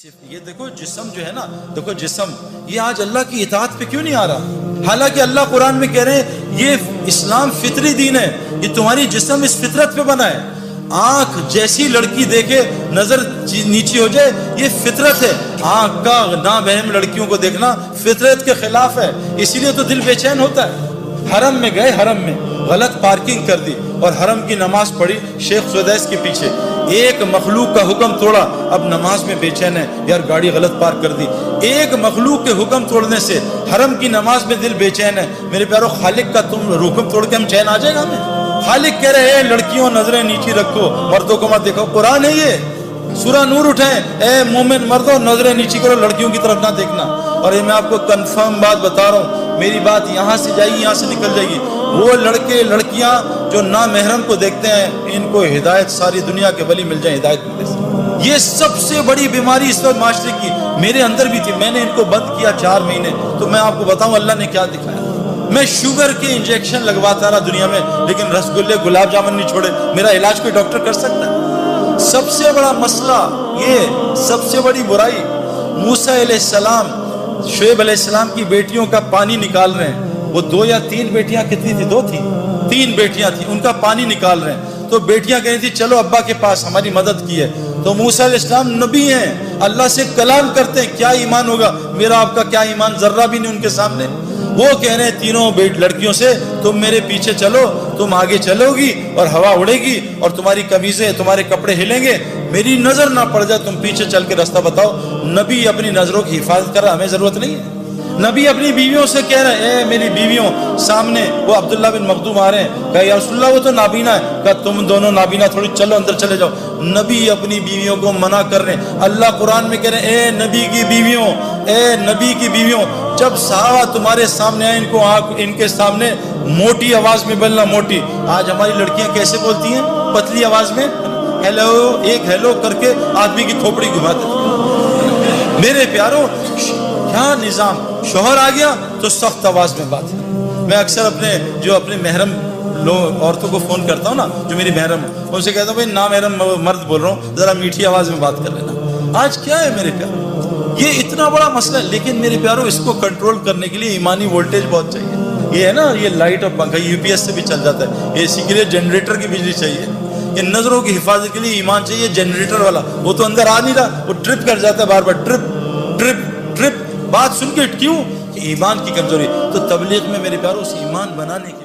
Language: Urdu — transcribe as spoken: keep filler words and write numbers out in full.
یہ دیکھو جسم جو ہے نا، دیکھو جسم یہ آج اللہ کی اطاعت پہ کیوں نہیں آ رہا؟ حالانکہ اللہ قرآن میں کہہ رہے ہیں یہ اسلام فطری دین ہے، یہ تمہاری جسم اس فطرت پہ بنا ہے۔ آنکھ جیسی لڑکی دیکھے نظر نیچی ہو جائے، یہ فطرت ہے۔ آنکھ کا نابہم لڑکیوں کو دیکھنا فطرت کے خلاف ہے، اسی لیے تو دل بے چین ہوتا ہے۔ حرم میں گئے، حرم میں غلط پارکنگ کر دی اور حرم کی نماز پڑھی شیخ سدیس کے پیچھے، ایک مخلوق کا حکم توڑا، اب نماز میں بے چین ہے، یار گاڑی غلط پارک کر دی۔ ایک مخلوق کے حکم توڑنے سے حرم کی نماز میں دل بے چین ہے۔ میرے پیارو، خالق کا تم حکم توڑ کے ہم چین آ جائے گا ہمیں؟ خالق کہہ رہے ہیں لڑکیوں نظریں نیچی رکھو، مردوں کو مت دیکھو۔ قرآن ہے یہ، سورہ نور اٹھائیں، اے مومن مردوں نظریں نیچی کرو، لڑکیوں کی طرف نہ دیکھنا۔ اور یہ میں آپ کو کنفرم بات بتا رہا ہوں، میری بات یہاں سے جائے گی، یہاں سے نکل جائے گی۔ وہ لڑکے لڑکیاں جو نامحرم کو دیکھتے ہیں، ان کو ہدایت ساری دنیا کے ولی مل جائیں، ہدایت ملے سے۔ یہ سب سے بڑی بیماری اس وقت معاشرے کی میرے اندر بھی تھی، میں نے ان کو بند کیا چار مہینے، تو میں آپ کو بتاؤں اللہ نے کیا دکھایا۔ میں شوگر کے انجیکشن لگواتا رہا دنیا میں، لیکن رسگلے گلاب جامن نہیں چھوڑے۔ میرا علاج کوئی ڈاکٹر کر سکتا ہے؟ سب سے بڑا مسئلہ یہ، سب سے بڑی برائی، موسیٰ علیہ السلام شعیب علیہ السلام کی بیٹیوں کا پانی نکال رہے ہیں۔ وہ دو یا تین بیٹیاں کتنی تھی؟ دو تھی، تین بیٹیاں تھیں، ان کا پانی نکال رہے ہیں۔ تو بیٹیاں کہہ رہی تھی چلو ابا کے پاس، ہماری مدد کی ہے۔ تو موسیٰ علیہ السلام نبی ہیں، اللہ سے کلام کرتے ہیں، کیا ایمان ہوگا؟ میرا آپ کا کیا ایمان؟ ذرہ بھی نہیں ان کے سامنے۔ وہ کہہ رہے ہیں تینوں لڑکیوں سے تم میرے پیچھے چلو، تم آگے چلو گی اور ہوا اڑے گی اور تمہاری قمیضیں، تمہارے کپڑے ہلیں گے، میری نظر نہ پڑ جائے، تم پیچھے چل کے راستہ بتاؤ۔ نبی اپنی نظروں کی حفاظت کر رہا، ہمیں ضرورت نہیں ہے۔ نبی اپنی بیویوں سے کہہ رہے ہیں اے میری بیویوں، سامنے وہ عبداللہ بن مخدوم آ رہے ہیں، کہا یا رسول اللہ وہ تو نابینا ہے، کہا تم دونوں نابینا تھوڑی، چلو اندر چلے جاؤ۔ نبی اپنی بیویوں کو منع کر رہے ہیں۔ اللہ قرآن میں کہہ رہے ہیں اے نبی کی بیویوں، اے نبی کی بیویوں، جب صحابہ تمہارے سامنے آئے، ان کو آنکھ ان کے سامنے موٹی آواز میں بولنا، موٹی۔ آج ہماری لڑکیاں کیسے بولتی ہیں؟ پتلی آواز میں ہیلو، ایک ہیلو کر کے آدمی کی کھوپڑی گھما دیتی۔ میرے پیاروں، کیا نظام! شوہر آ گیا تو سخت آواز میں بات ہے۔ میں اکثر اپنے جو اپنے محرم لوگ عورتوں کو فون کرتا ہوں نا، جو میری محرم ہے، ان سے کہتا ہوں بھائی نامحرم مرد بول رہا ہوں، ذرا میٹھی آواز میں بات کر لینا۔ آج کیا ہے میرے پیاروں، یہ اتنا بڑا مسئلہ ہے، لیکن میرے پیاروں اس کو کنٹرول کرنے کے لیے ایمانی وولٹیج بہت چاہیے۔ یہ ہے نا، یہ لائٹ اور پنکھا یو پی ایس سے بھی چل جاتا ہے، اے سی کے لیے جنریٹر کی بجلی چاہیے، یہ نظروں کی حفاظت کے لیے ایمان چاہیے جنریٹر والا۔ وہ تو اندر آ نہیں رہا، وہ ٹرپ کر جاتا ہے بار بار، ٹرپ ٹرپ ٹرپ، بات سن کے کیوں؟ کہ ایمان کی کمزوری۔ تو تبلیغ میں میرے پیاروں اس ایمان بنانے کی